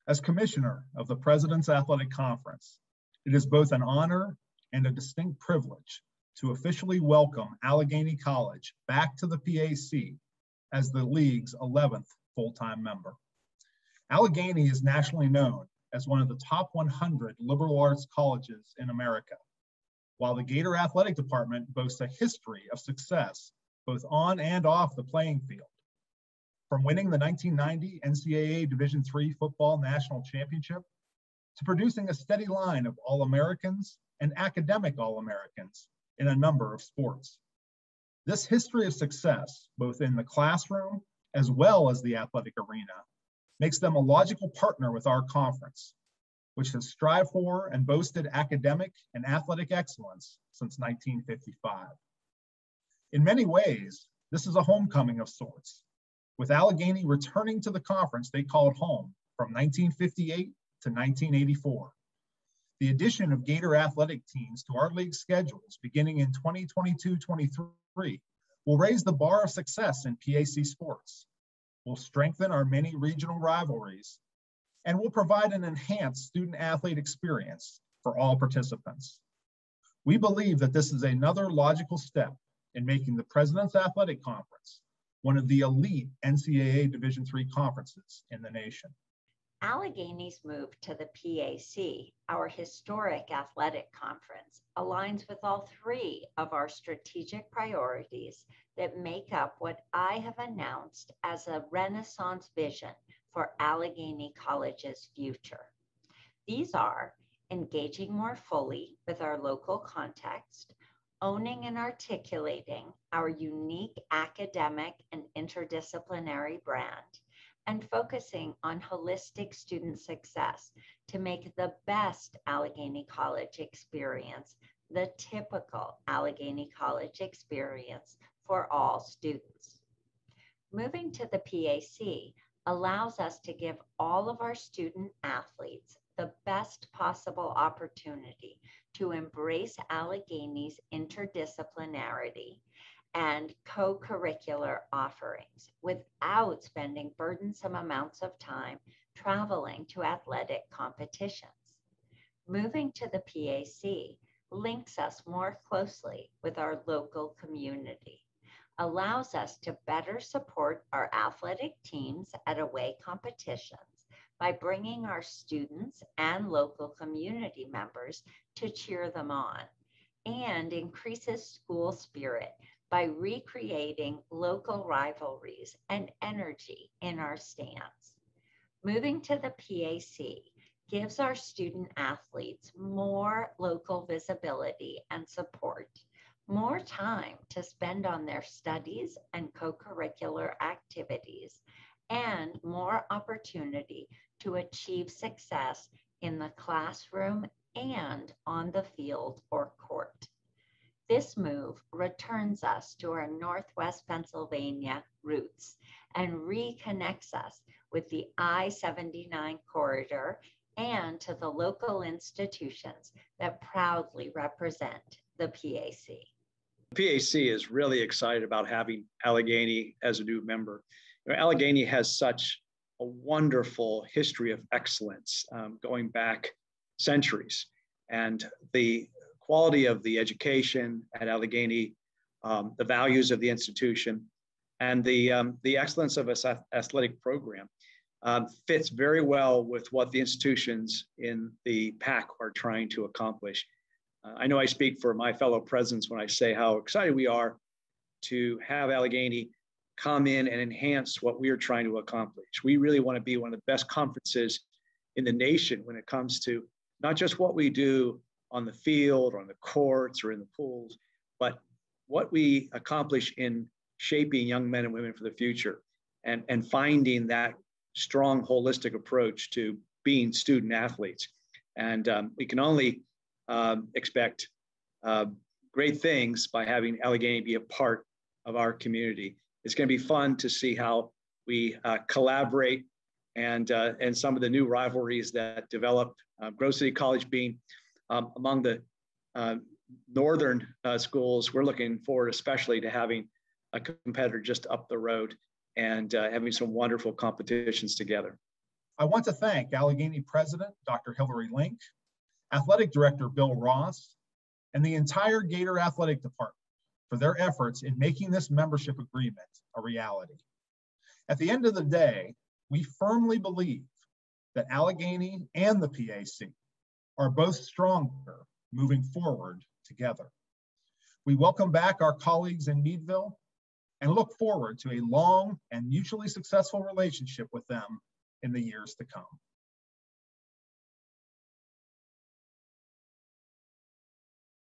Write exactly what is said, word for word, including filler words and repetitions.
As Commissioner of the President's Athletic Conference, it is both an honor and a distinct privilege to officially welcome Allegheny College back to the P A C as the league's eleventh full-time member. Allegheny is nationally known as one of the top one hundred liberal arts colleges in America, while the Gator Athletic Department boasts a history of success both on and off the playing field. From winning the nineteen ninety N C double A Division three Football National Championship to producing a steady line of All-Americans and academic All-Americans in a number of sports. This history of success, both in the classroom as well as the athletic arena, makes them a logical partner with our conference, which has strived for and boasted academic and athletic excellence since nineteen fifty-five. In many ways, this is a homecoming of sorts, with Allegheny returning to the conference they called home from nineteen fifty-eight to nineteen eighty-four. The addition of Gator athletic teams to our league schedules beginning in twenty twenty-two twenty-three will raise the bar of success in P A C sports, will strengthen our many regional rivalries, and will provide an enhanced student-athlete experience for all participants. We believe that this is another logical step in making the President's Athletic Conference one of the elite N C double A Division three conferences in the nation. Allegheny's move to the P A C, our historic athletic conference, aligns with all three of our strategic priorities that make up what I have announced as a Renaissance vision for Allegheny College's future. These are engaging more fully with our local context, owning and articulating our unique academic and interdisciplinary brand, and focusing on holistic student success to make the best Allegheny College experience the typical Allegheny College experience for all students. Moving to the P A C allows us to give all of our student athletes the best possible opportunity to embrace Allegheny's interdisciplinarity and co-curricular offerings without spending burdensome amounts of time traveling to athletic competitions. Moving to the P A C links us more closely with our local community, allows us to better support our athletic teams at away competitions by bringing our students and local community members to cheer them on, and increases school spirit by recreating local rivalries and energy in our stands. Moving to the P A C gives our student athletes more local visibility and support, more time to spend on their studies and co-curricular activities, and more opportunity to achieve success in the classroom and on the field or court. This move returns us to our Northwest Pennsylvania roots and reconnects us with the I seventy-nine corridor and to the local institutions that proudly represent the P A C. The P A C is really excited about having Allegheny as a new member. You know, Allegheny has such a wonderful history of excellence um, going back centuries, and the quality of the education at Allegheny, um, the values of the institution, and the, um, the excellence of its athletic program um, fits very well with what the institutions in the P A C are trying to accomplish. Uh, I know I speak for my fellow presidents when I say how excited we are to have Allegheny come in and enhance what we are trying to accomplish. We really want to be one of the best conferences in the nation when it comes to not just what we do on the field or on the courts or in the pools, but what we accomplish in shaping young men and women for the future and, and finding that strong holistic approach to being student athletes. And um, we can only um, expect uh, great things by having Allegheny be a part of our community. It's going to be fun to see how we uh, collaborate and, uh, and some of the new rivalries that develop, uh, Grove City College being um, among the uh, northern uh, schools. We're looking forward especially to having a competitor just up the road and uh, having some wonderful competitions together. I want to thank Allegheny President, Doctor Hillary Link, Athletic Director Bill Ross, and the entire Gator Athletic Department for their efforts in making this membership agreement a reality. At the end of the day, we firmly believe that Allegheny and the P A C are both stronger moving forward together. We welcome back our colleagues in Meadville and look forward to a long and mutually successful relationship with them in the years to come.